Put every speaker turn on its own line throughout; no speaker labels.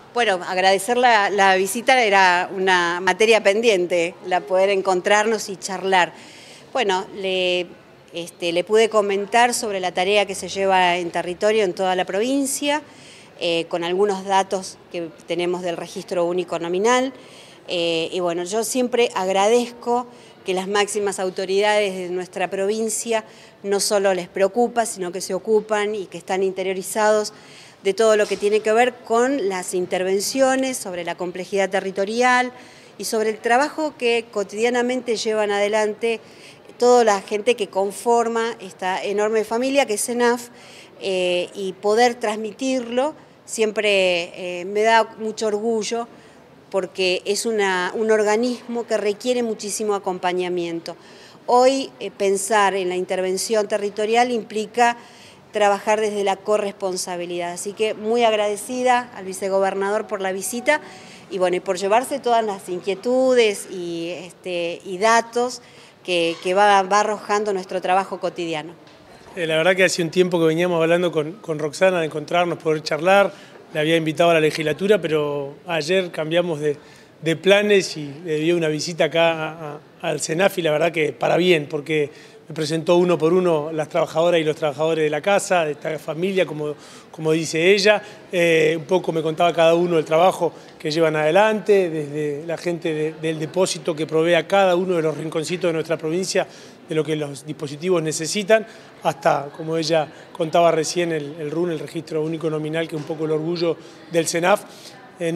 Bueno, agradecer la visita, era una materia pendiente, la poder encontrarnos y charlar. Bueno, le pude comentar sobre la tarea que se lleva en territorio en toda la provincia, con algunos datos que tenemos del registro único nominal. Y bueno, yo siempre agradezco que las máximas autoridades de nuestra provincia no solo les preocupa, sino que se ocupan y que están interiorizados de todo lo que tiene que ver con las intervenciones sobre la complejidad territorial y sobre el trabajo que cotidianamente llevan adelante toda la gente que conforma esta enorme familia que es CENAF, y poder transmitirlo siempre me da mucho orgullo, porque es un organismo que requiere muchísimo acompañamiento. Hoy pensar en la intervención territorial implica trabajar desde la corresponsabilidad, así que muy agradecida al vicegobernador por la visita y bueno, y por llevarse todas las inquietudes y datos que va arrojando nuestro trabajo cotidiano.
La verdad que hace un tiempo que veníamos hablando con Roxana de encontrarnos, poder charlar. Le había invitado a la legislatura, pero ayer cambiamos de planes y le dio una visita acá al CENAF y la verdad que para bien, porque me presentó uno por uno las trabajadoras y los trabajadores de la casa, de esta familia, como dice ella. Un poco me contaba cada uno el trabajo que llevan adelante, desde la gente del depósito que provee a cada uno de los rinconcitos de nuestra provincia de lo que los dispositivos necesitan, hasta, como ella contaba recién, el RUN, el Registro Único Nominal, que es un poco el orgullo del CENAF, en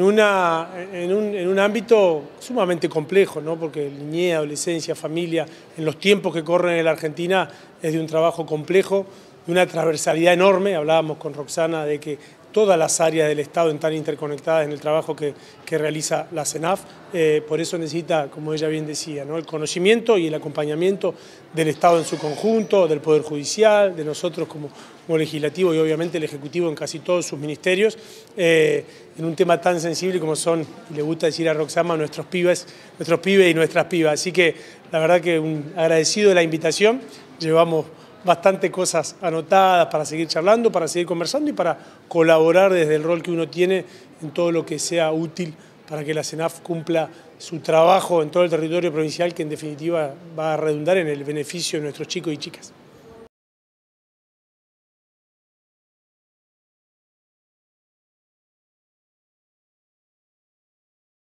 un ámbito sumamente complejo, ¿no? Porque niñez, adolescencia, familia, en los tiempos que corren en la Argentina, es de un trabajo complejo, de una transversalidad enorme. Hablábamos con Roxana de que todas las áreas del Estado están interconectadas en el trabajo que realiza la CENAF, por eso necesita, como ella bien decía, ¿no? El conocimiento y el acompañamiento del Estado en su conjunto, del Poder Judicial, de nosotros como legislativo y obviamente el Ejecutivo en casi todos sus ministerios, en un tema tan sensible como son, y le gusta decir a Roxana, nuestros pibes y nuestras pibas. Así que la verdad que agradecido de la invitación, llevamos bastante cosas anotadas para seguir charlando, para seguir conversando y para colaborar desde el rol que uno tiene en todo lo que sea útil para que la CENAF cumpla su trabajo en todo el territorio provincial, que en definitiva va a redundar en el beneficio de nuestros chicos y chicas.